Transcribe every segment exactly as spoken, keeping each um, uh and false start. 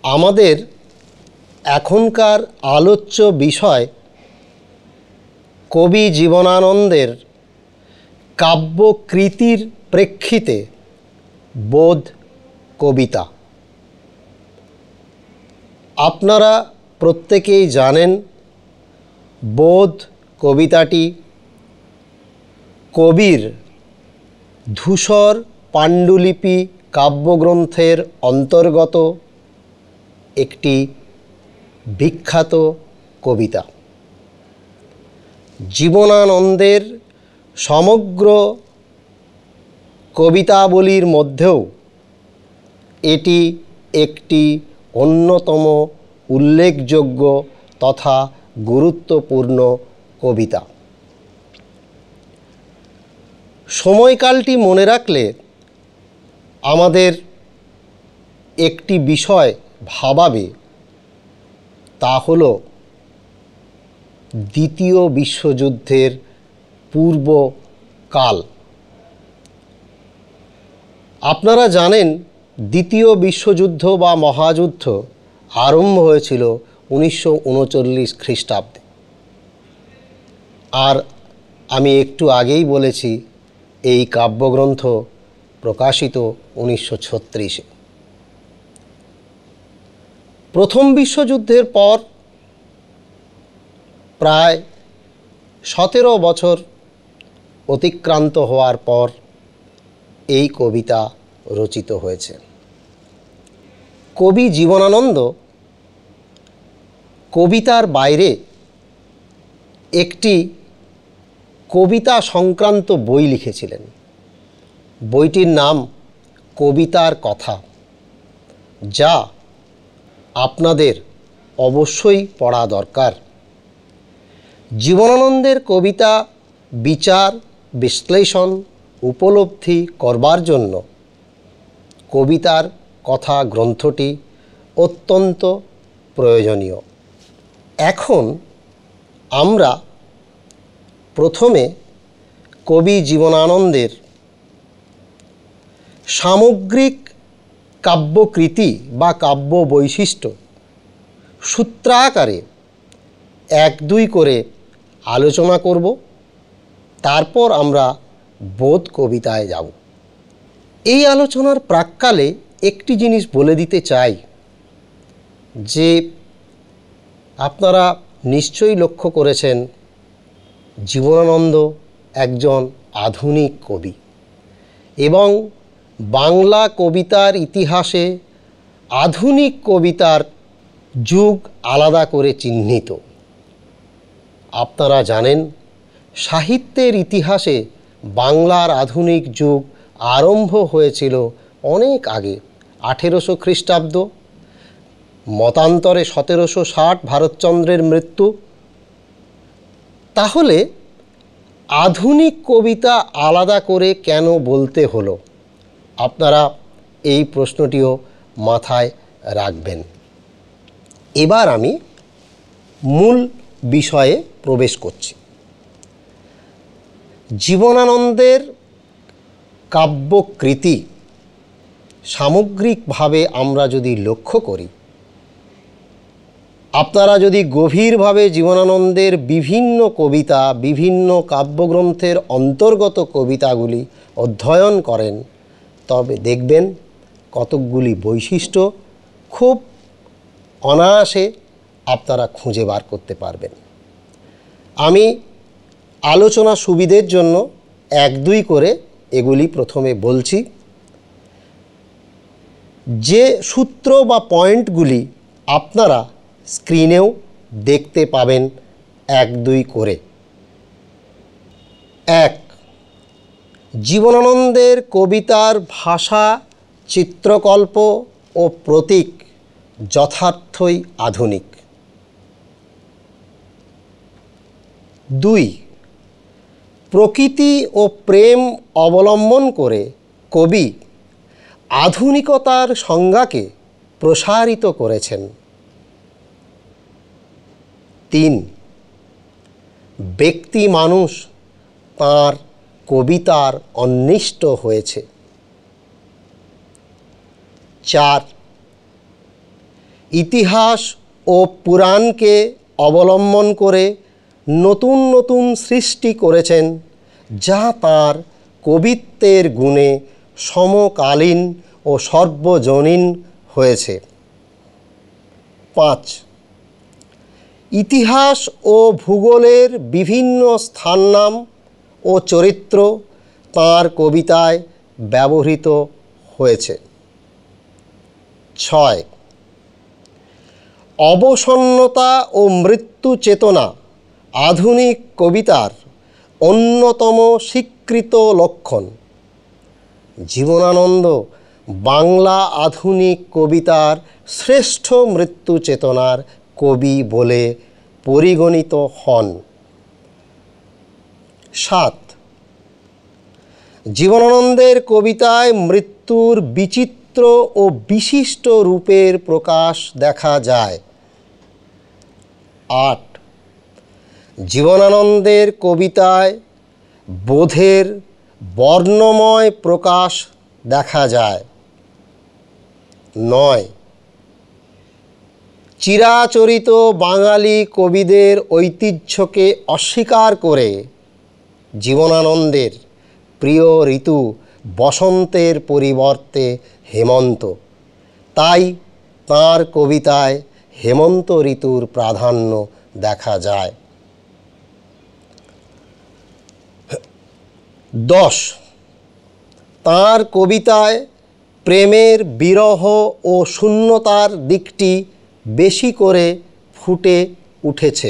আমাদের এখনকার আলোচ্য বিষয় কবি জীবনানন্দের কাব্যকৃতির প্রেক্ষিতে বোধ কবিতা। আপনারা প্রত্যেকেই জানেন বোধ কবিতাটি কবির ধূসর পাণ্ডুলিপি কাব্যগ্রন্থের অন্তর্গত একটি বিখ্যাত কবিতা। জীবনানন্দের সমগ্র কবিতাবলীর মধ্যেও এটি একটি অন্যতম উল্লেখযোগ্য তথা গুরুত্বপূর্ণ কবিতা। সময়কালটি মনে রাখলে আমাদের একটি বিষয় ভাবাবে, তা হল দ্বিতীয় বিশ্বযুদ্ধের পূর্বকাল। আপনারা জানেন দ্বিতীয় বিশ্বযুদ্ধ বা মহাযুদ্ধ আরম্ভ হয়েছিল উনিশশো উনচল্লিশ খ্রিস্টাব্দে। আর আমি একটু আগেই বলেছি এই কাব্যগ্রন্থ প্রকাশিত উনিশশো ছত্রিশে। প্রথম বিশ্বযুদ্ধের পর প্রায় সতেরো বছর অতিক্রান্ত হওয়ার পর এই কবিতা রচিত হয়েছে। কবি জীবনানন্দ কবিতার বাইরে একটি কবিতা সংক্রান্ত বই লিখেছিলেন। বইটির নাম কবিতার কথা, যা আপনাদের অবশ্যই পড়া দরকার। জীবনানন্দের কবিতা বিচার বিশ্লেষণ উপলব্ধি করবার জন্য কবিতার কথা গ্রন্থটি অত্যন্ত প্রয়োজনীয়। এখন আমরা প্রথমে কবি জীবনানন্দের সামগ্রিক কাব্যকৃতি বা কাব্য বৈশিষ্ট্য সূত্রাকারে এক দুই করে আলোচনা করব। তারপর আমরা বোধ কবিতায় যাব। এই আলোচনার প্রাক্কালে একটি জিনিস বলে দিতে চাই যে আপনারা নিশ্চয়ই লক্ষ্য করেছেন জীবনানন্দ একজন আধুনিক কবি এবং বাংলা কবিতার ইতিহাসে আধুনিক কবিতার যুগ আলাদা করে চিহ্নিত। আপনারা জানেন সাহিত্যের ইতিহাসে বাংলার আধুনিক যুগ আরম্ভ হয়েছিল অনেক আগে, আঠেরোশো খ্রিস্টাব্দ, মতান্তরে সতেরোশো ষাট ভারতচন্দ্রের মৃত্যু। তাহলে আধুনিক কবিতা আলাদা করে কেন বলতে হলো? আপনারা এই প্রশ্নটিও মাথায় রাখবেন। এবার আমি মূল বিষয়ে প্রবেশ করছি। জীবনানন্দের কাব্যকৃতি সামগ্রিকভাবে আমরা যদি লক্ষ্য করি, আপনারা যদি গভীরভাবে জীবনানন্দের বিভিন্ন কবিতা বিভিন্ন কাব্যগ্রন্থের অন্তর্গত কবিতাগুলি অধ্যয়ন করেন, তবে দেখবেন কতকগুলি বৈশিষ্ট্য খুব অনায়াসে আপনারা খুঁজে বার করতে পারবেন। আমি আলোচনা সুবিধের জন্য এক দুই করে এগুলি প্রথমে বলছি। যে সূত্র বা পয়েন্টগুলি আপনারা স্ক্রিনেও দেখতে পাবেন এক দুই করে। এক, জীবনানন্দের কবিতার ভাষা, চিত্রকল্প ও প্রতীক যথার্থই আধুনিক। দুই, প্রকৃতি ও প্রেম অবলম্বন করে কবি আধুনিকতার সংজ্ঞাকে প্রসারিত করেছেন। তিন, ব্যক্তি মানুষ তাঁর কবিতার অন্বিষ্ট হয়েছে। চার, ইতিহাস ও পুরাণকে অবলম্বন করে নতুন নতুন সৃষ্টি করেছেন, যা তাঁর কবিত্বের গুণে সমকালীন ও সর্বজনীন হয়েছে। পাঁচ, ইতিহাস ও ভূগোলের বিভিন্ন স্থাননাম ও চরিত্র তাঁর কবিতায় ব্যবহৃত হয়েছে। ছয়, অবসন্নতা ও মৃত্যু চেতনা আধুনিক কবিতার অন্যতম স্বীকৃত লক্ষণ। জীবনানন্দ বাংলা আধুনিক কবিতার শ্রেষ্ঠ মৃত্যু চেতনার কবি বলে পরিগণিত হন। সাত, জীবনানন্দের কবিতায় মৃত্যুর বিচিত্র ও বিশিষ্ট রূপের প্রকাশ দেখা যায়। আট, জীবনানন্দের কবিতায় বোধের বর্ণময় প্রকাশ দেখা যায়। নয়, চিরাচরিত বাঙালি কবিদের ঐতিহ্যকে অস্বীকার করে জীবনানন্দের প্রিয় ঋতু বসন্তের পরিবর্তে হেমন্ত, তাই তাঁর কবিতায় হেমন্ত ঋতুর প্রাধান্য দেখা যায়। দশ, তাঁর কবিতায় প্রেমের বিরহ ও শূন্যতার দিকটি বেশি করে ফুটে উঠেছে।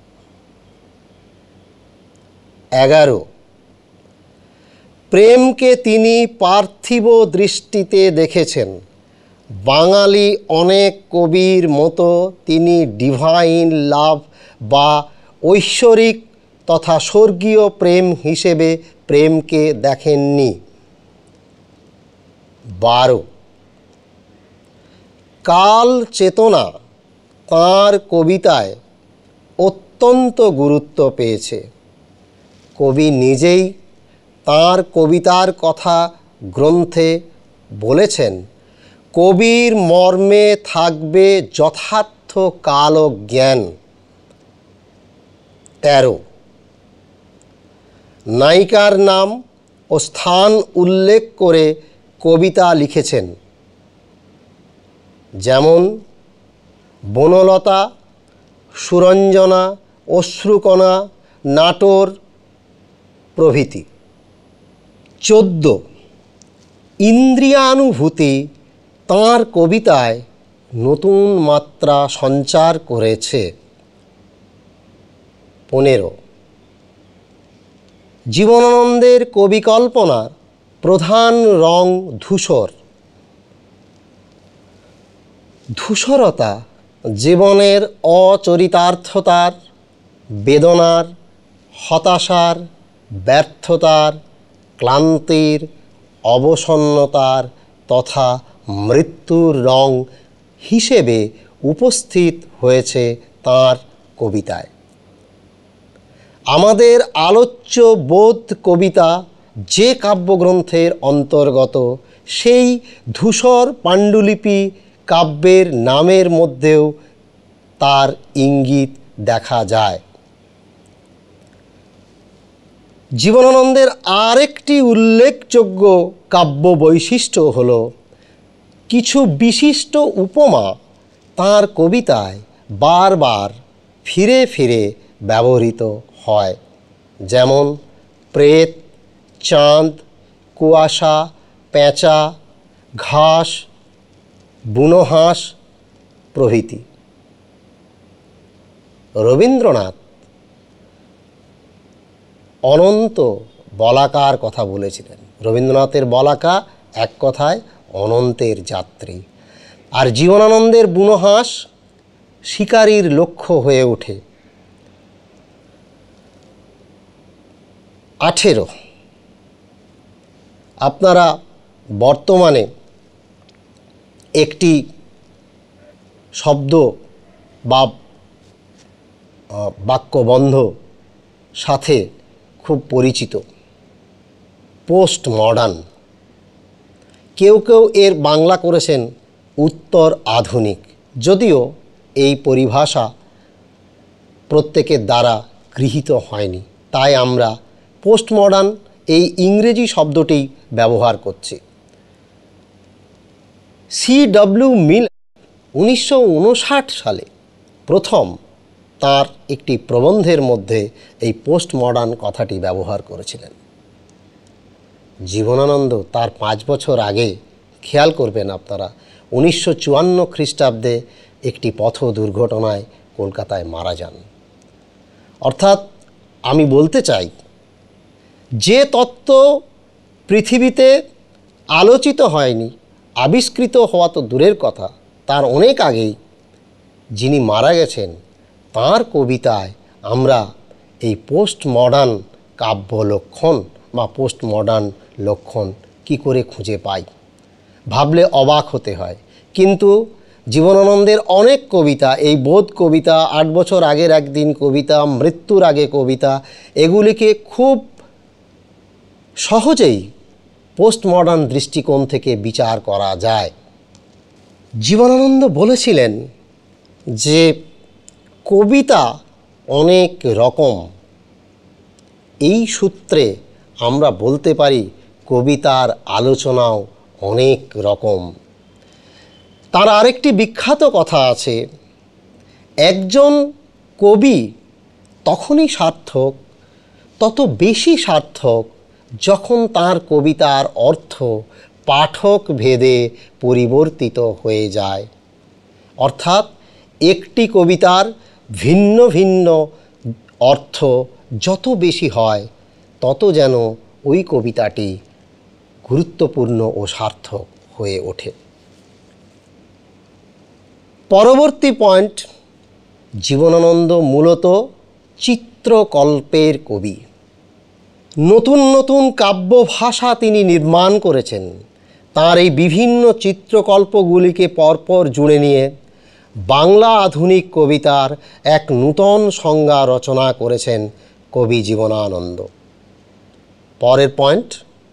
এগারো, প্রেমকে তিনি পার্থিব দৃষ্টিতে দেখেছেন। বাঙালি অনেক কবির মতো তিনি ডিভাইন লাভ বা ঐশ্বরিক তথা স্বর্গীয় প্রেম হিসেবে প্রেমকে দেখেননি। বারো, কাল চেতনা তাঁর কবিতায় অত্যন্ত গুরুত্ব পেয়েছে। কবি নিজেই তাঁর কবিতার কথা গ্রন্থে বলেছেন, কবির মর্মে থাকবে যথার্থ কাল ও জ্ঞান। তেরো, নায়িকার নাম ও স্থান উল্লেখ করে কবিতা লিখেছেন, যেমন বনলতা, সুরঞ্জনা, অশ্রুকণা, নাটোর প্রভৃতি। চোদ্দ, ইন্দ্রিয়ানুভূতি তাঁর কবিতায় নতুন মাত্রা সঞ্চার করেছে। পনেরো, জীবনানন্দের কবিকল্পনার প্রধান রং ধূসর। ধূসরতা জীবনের অচরিতার্থতার, বেদনার, হতাশার, ব্যর্থতার, ক্লান্তির, অবসন্নতার তথা মৃত্যুর রং হিসেবে উপস্থিত হয়েছে তাঁর কবিতায়। আমাদের আলোচ্য বোধ কবিতা যে কাব্যগ্রন্থের অন্তর্গত, সেই ধূসর পাণ্ডুলিপি কাব্যের নামের মধ্যেও তার ইঙ্গিত দেখা যায়। জীবনানন্দের আরেকটি উল্লেখযোগ্য কাব্য বৈশিষ্ট্য হল, কিছু বিশিষ্ট উপমা তাঁর কবিতায় বারবার ফিরে ফিরে ব্যবহৃত হয়, যেমন প্রেত, চাঁদ, কুয়াশা, পেঁচা, ঘাস, বুনো হাঁস প্রভৃতি। রবীন্দ্রনাথ অনন্ত বলাকার কথা বলেছিলেন। রবীন্দ্রনাথের বলাকা এক কথায় অনন্তের যাত্রী, আর জীবনানন্দের বুনো হাঁস শিকারীর লক্ষ্য হয়ে ওঠে। আঠেরো, আপনারা বর্তমানে একটি শব্দ বা বাক্যবন্ধ সাথে খুব পরিচিত, পোস্ট মডার্ন। কেউ কেউ এর বাংলা করেছেন উত্তর আধুনিক যদিও এই পরিভাষা প্রত্যেকের দ্বারা গৃহীত হয়নি, তাই আমরা পোস্ট মডার্ন এই ইংরেজি শব্দটি ব্যবহার করছি। সি ডব্লিউ মিল উনিশশো উনষাট সালে প্রথম তার একটি প্রবন্ধের মধ্যে এই পোস্ট মডার্ন কথাটি ব্যবহার করেছিলেন। জীবনানন্দ তার পাঁচ বছর আগে, খেয়াল করবেন আপনারা, উনিশশো চুয়ান্ন খ্রিস্টাব্দে একটি পথ দুর্ঘটনায় কলকাতায় মারা যান। অর্থাৎ আমি বলতে চাই, যে তত্ত্ব পৃথিবীতে আলোচিত হয়নি, আবিষ্কৃত হওয়া তো দূরের কথা, তার অনেক আগেই যিনি মারা গেছেন, তাঁর কবিতায় আমরা এই পোস্ট মডার্ন কাব্য লক্ষণ বা পোস্ট মডার্ন লক্ষণ কি করে খুঁজে পাই, ভাবলে অবাক হতে হয়। কিন্তু জীবনানন্দের অনেক কবিতা, এই বোধ কবিতা, আট বছর আগের একদিন কবিতা, মৃত্যুর আগে কবিতা, এগুলিকে খুব সহজেই পোস্ট মডার্ন দৃষ্টিকোণ থেকে বিচার করা যায়। জীবনানন্দ বলেছিলেন যে কবিতা অনেক রকম। এই সূত্রে আমরা বলতে পারি কবিতার আলোচনাও অনেক রকম। তার আরেকটি বিখ্যাত কথা আছে, একজন কবি তখনই সার্থক, তত বেশি সার্থক যখন তার কবিতার অর্থ পাঠক ভেদে পরিবর্তিত হয়ে যায়। অর্থাৎ একটি কবিতার ভিন্ন ভিন্ন অর্থ যত বেশি হয়, তত যেন ওই কবিতাটি গুরুত্বপূর্ণ ও সার্থক হয়ে ওঠে। পরবর্তী পয়েন্ট, জীবনানন্দ মূলত চিত্রকল্পের কবি। নতুন নতুন কাব্য ভাষা তিনি নির্মাণ করেছেন। তার এই বিভিন্ন চিত্রকল্পগুলিকে পরপর জুড়ে নিয়ে বাংলা আধুনিক কবিতার এক নূতন সংজ্ঞা রচনা করেছেন কবি জীবনানন্দ। পরের পয়েন্ট,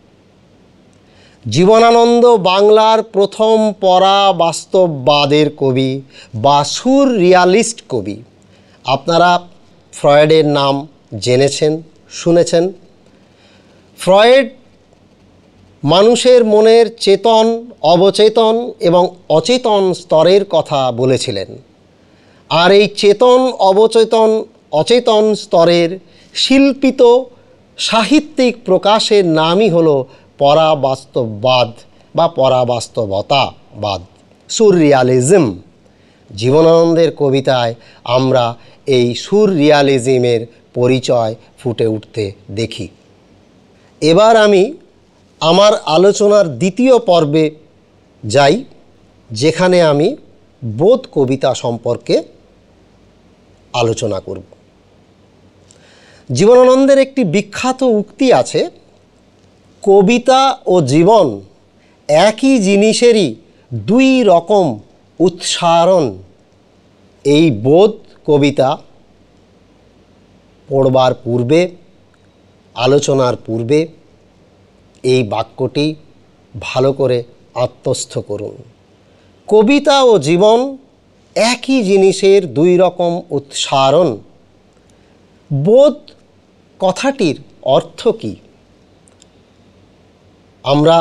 জীবনানন্দ বাংলার প্রথম পরা বাস্তববাদের কবি বা সুর রিয়ালিস্ট কবি। আপনারা ফ্রয়েডের নাম জেনেছেন, শুনেছেন। ফ্রয়েড মানুষের মনের চেতন, অবচেতন এবং অচেতন স্তরের কথা বলেছিলেন। আর এই চেতন, অবচেতন, অচেতন স্তরের শিল্পিত সাহিত্যিক প্রকাশের নামই হলো পরাবাস্তববাদ বা পরাবাস্তবতাবাদ, সুররিয়ালিজম। জীবনানন্দের কবিতায় আমরা এই সুররিয়ালিজমের পরিচয় ফুটে উঠতে দেখি। এবার আমি আমার আলোচনার দ্বিতীয় পর্বে যাই, যেখানে আমি বোধ কবিতা সম্পর্কে আলোচনা করব। জীবনানন্দের একটি বিখ্যাত উক্তি আছে, কবিতা ও জীবন একই জিনিসেরই দুই রকম উৎসারণ। এই বোধ কবিতা পড়বার পূর্বে, আলোচনার পূর্বে এই বাক্যটি ভালো করে আত্মস্থ করুন। কবিতা ও জীবন একই জিনিসের দুই রকম উৎসারণ। বোধ কথাটির অর্থ কী? আমরা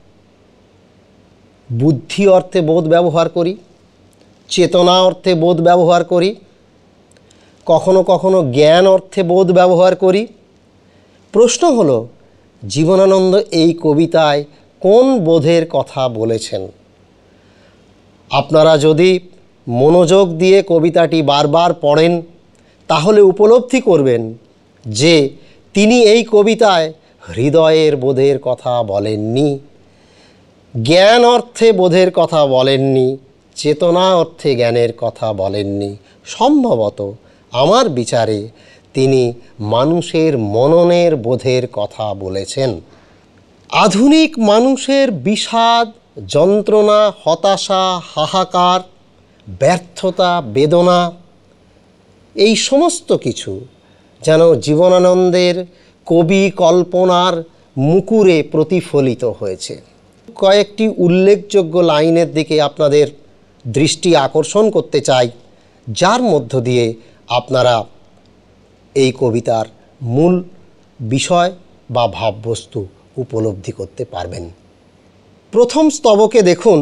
বুদ্ধি অর্থে বোধ ব্যবহার করি, চেতনা অর্থে বোধ ব্যবহার করি, কখনো কখনো জ্ঞান অর্থে বোধ ব্যবহার করি। প্রশ্ন হলো, জীবনানন্দ এই কবিতায় কোন বোধের কথা বলেছেন? আপনারা যদি মনোযোগ দিয়ে কবিতাটি বারবার পড়েন, তাহলে উপলব্ধি করবেন যে তিনি এই কবিতায় হৃদয়ের বোধের কথা বলেননি, জ্ঞান অর্থে বোধের কথা বলেননি, চেতনা অর্থে জ্ঞানের কথা বলেননি। সম্ভবত আমার বিচারে তিনি মানুষের মননের বোধের কথা বলেছেন। আধুনিক মানুষের বিষাদ, যন্ত্রণা, হতাশা, হাহাকার, ব্যর্থতা, বেদনা, এই সমস্ত কিছু যেন জীবনানন্দের কবি কল্পনার মুকুরে প্রতিফলিত হয়েছে। কয়েকটি উল্লেখযোগ্য লাইনের দিকে আপনাদের দৃষ্টি আকর্ষণ করতে চাই, যার মধ্য দিয়ে আপনারা এই কবিতার মূল বিষয় বা ভাববস্তু উপলব্ধি করতে পারবেন। প্রথম স্তবকে দেখুন,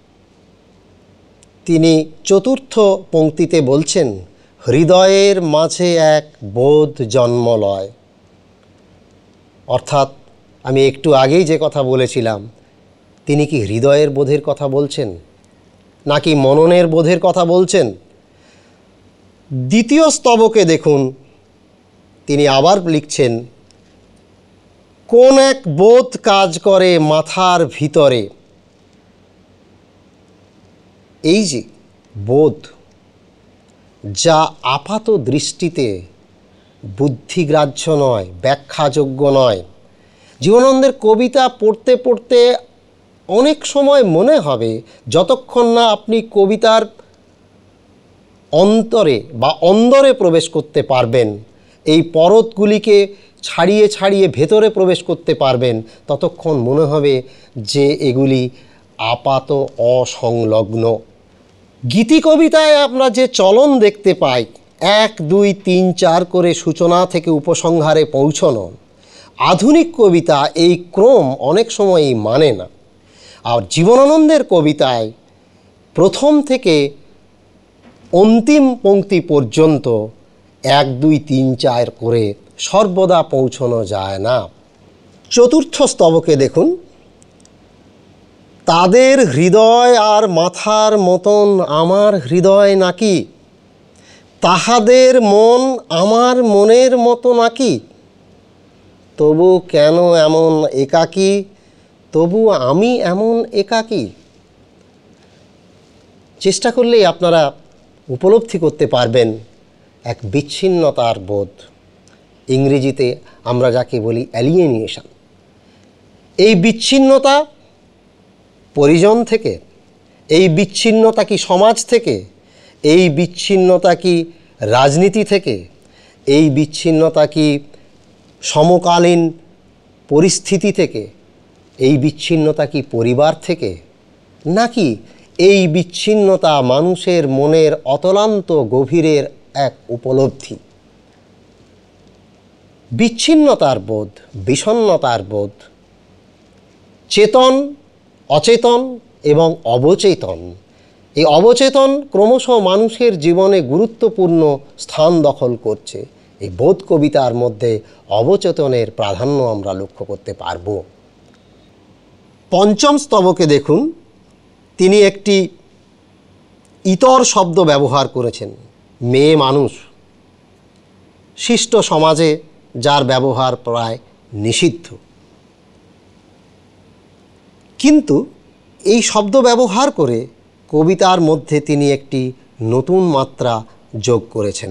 তিনি চতুর্থ পংক্তিতে বলছেন, হৃদয়ের মাঝে এক বোধ জন্মলয়। অর্থাৎ আমি একটু আগেই যে কথা বলেছিলাম, তিনি কি হৃদয়ের বোধের কথা বলছেন নাকি মননের বোধের কথা বলছেন? দ্বিতীয় স্তবকে দেখুন, তিনি আবার লিখছেন, কোন এক বোধ কাজ করে মাথার ভিতরে। এই যে বোধ, যা আপাত দৃষ্টিতে বুদ্ধিগ্রাহ্য নয়, ব্যাখ্যাযোগ্য নয়। জীবনানন্দের কবিতা পড়তে পড়তে অনেক সময় মনে হবে, যতক্ষণ না আপনি কবিতার অন্তরে বা অন্দরে প্রবেশ করতে পারবেন, এই পরতগুলিকে ছাড়িয়ে ছাড়িয়ে ভেতরে প্রবেশ করতে পারবেন, ততক্ষণ মনে হবে যে এগুলি আপাত অসংলগ্ন। গীতি কবিতায় আমরা যে চলন দেখতে পাই, এক দুই তিন চার করে সূচনা থেকে উপসংহারে পৌঁছানো, আধুনিক কবিতা এই ক্রম অনেক সময়ই মানে না। আর জীবনানন্দের কবিতায় প্রথম থেকে অন্তিম পংক্তি পর্যন্ত এক দুই তিন চার করে সর্বদা পৌঁছানো যায় না। চতুর্থ স্তবকে দেখুন, তাদের হৃদয় আর মাথার মতন আমার হৃদয় নাকি, তাহাদের মন আমার মনের মতো নাকি, তবু কেন এমন একাকী, তবু আমি এমন একাকী। চেষ্টা করলেই আপনারা উপলব্ধি করতে পারবেন এক বিচ্ছিন্নতার বোধ, ইংরেজিতে আমরা যাকে বলি অ্যালিয়েনিয়েশন। এই বিচ্ছিন্নতা পরিজন থেকে, এই বিচ্ছিন্নতা কি সমাজ থেকে, এই বিচ্ছিন্নতা কি রাজনীতি থেকে, এই বিচ্ছিন্নতা কি সমকালীন পরিস্থিতি থেকে, এই বিচ্ছিন্নতা কি পরিবার থেকে, নাকি এই বিচ্ছিন্নতা মানুষের মনের অতলান্ত গভীরের এক উপলব্ধি? বিচ্ছিন্নতার বোধ, বিষণ্ণতার বোধ, চেতন, অচেতন এবং অবচেতন, এই অবচেতন ক্রমশ মানুষের জীবনে গুরুত্বপূর্ণ স্থান দখল করছে। এই বোধ কবিতার মধ্যে অবচেতনের প্রাধান্য আমরা লক্ষ্য করতে পারব। পঞ্চম স্তবকে দেখুন, তিনি একটি ইতর শব্দ ব্যবহার করেছেন, মেয়ে মানুষ। শিষ্ট সমাজে যার ব্যবহার প্রায় নিষিদ্ধ, কিন্তু এই শব্দ ব্যবহার করে কবিতার মধ্যে তিনি একটি নতুন মাত্রা যোগ করেছেন।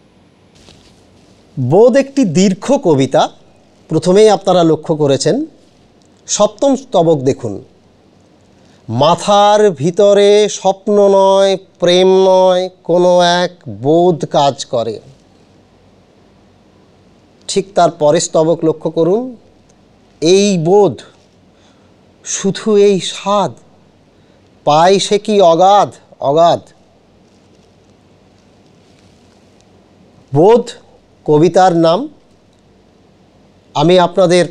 বোধ একটি দীর্ঘ কবিতা, প্রথমেই আপনারা লক্ষ্য করেছেন। সপ্তম স্তবক দেখুন, মাথার ভিতরে স্বপ্ন নয়, প্রেম নয়, কোনো এক বোধ কাজ করে। ঠিক তার পরের স্তবক লক্ষ্য করুন, এই বোধ, শুধু এই স্বাদ, পায় সে কি অগাধ অগাধ। বোধ কবিতার নাম। আমি আপনাদের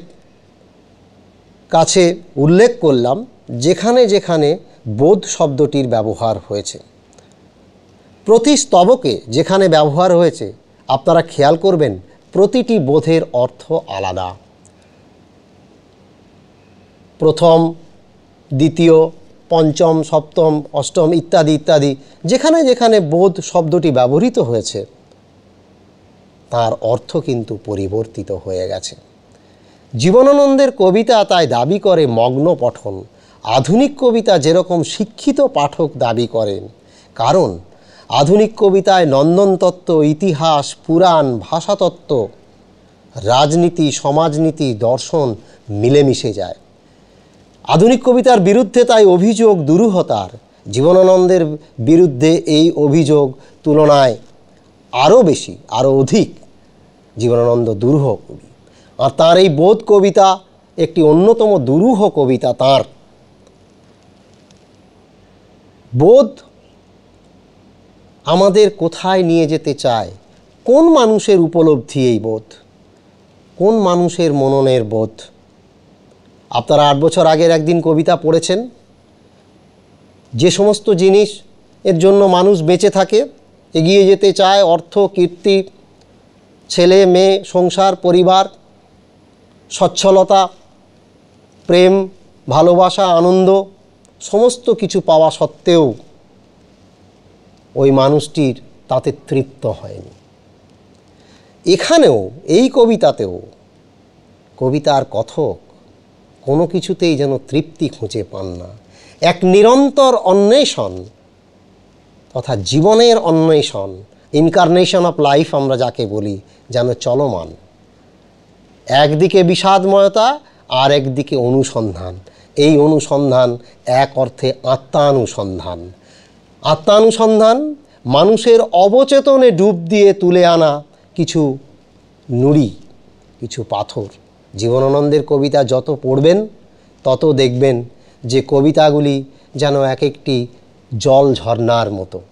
কাছে উল্লেখ করলাম যেখানে যেখানে বোধ শব্দটির ব্যবহার হয়েছে, প্রতি স্তবকে যেখানে ব্যবহার হয়েছে আপনারা খেয়াল করবেন প্রতিটি বোধের অর্থ আলাদা। প্রথম, দ্বিতীয়, পঞ্চম, সপ্তম, অষ্টম ইত্যাদি ইত্যাদি যেখানে যেখানে বোধ শব্দটি ব্যবহৃত হয়েছে তার অর্থ কিন্তু পরিবর্তিত হয়ে গেছে। জীবনানন্দের কবিতা তাই দাবি করে মগ্ন পঠন। আধুনিক কবিতা যেরকম শিক্ষিত পাঠক দাবি করেন, কারণ আধুনিক কবিতায় নন্দনতত্ত্ব, ইতিহাস, পুরাণ, ভাষাতত্ত্ব, রাজনীতি, সমাজনীতি, দর্শন মিলেমিশে যায়। আধুনিক কবিতার বিরুদ্ধে তাই অভিযোগ দুরূহতার। জীবনানন্দের বিরুদ্ধে এই অভিযোগ তুলনায় আরও বেশি, আরও অধিক। জীবনানন্দ দুরূহ কবি, আর তাঁর এই বোধ কবিতা একটি অন্যতম দুরূহ কবিতা। তাঁর বোধ আমাদের কোথায় নিয়ে যেতে চায়? কোন মানুষের উপলব্ধি এই বোধ? কোন মানুষের মননের বোধ? আপনারা আট বছর আগের একদিন কবিতা পড়েছেন, যে সমস্ত জিনিস এর জন্য মানুষ বেঁচে থাকে, এগিয়ে যেতে চায়, অর্থ, কীর্তি, ছেলে মেয়ে, সংসার, পরিবার, সচ্ছলতা, প্রেম, ভালোবাসা, আনন্দ, সমস্ত কিছু পাওয়া সত্ত্বেও ওই মানুষটির তাতে তৃপ্ত হয়নি। এখানেও এই কবিতাতেও কবিতার কথক কোনো কিছুতেই যেন তৃপ্তি খুঁজে পান না। এক নিরন্তর অন্বেষণ তথা জীবনের অন্বেষণ, ইনকারনেশন অফ লাইফ আমরা যাকে বলি, যেন চলমান। একদিকে বিষাদময়তা আর একদিকে অনুসন্ধান। এই অনুসন্ধান এক অর্থে আত্মানুসন্ধান। আত্মানুসন্ধান মানুষের অবচেতনে ডুব দিয়ে তুলে আনা কিছু নুড়ি, কিছু পাথর। জীবনানন্দের কবিতা যত পড়বেন তত দেখবেন যে কবিতাগুলি যেন এক একটি জল ঝর্ণার মতো।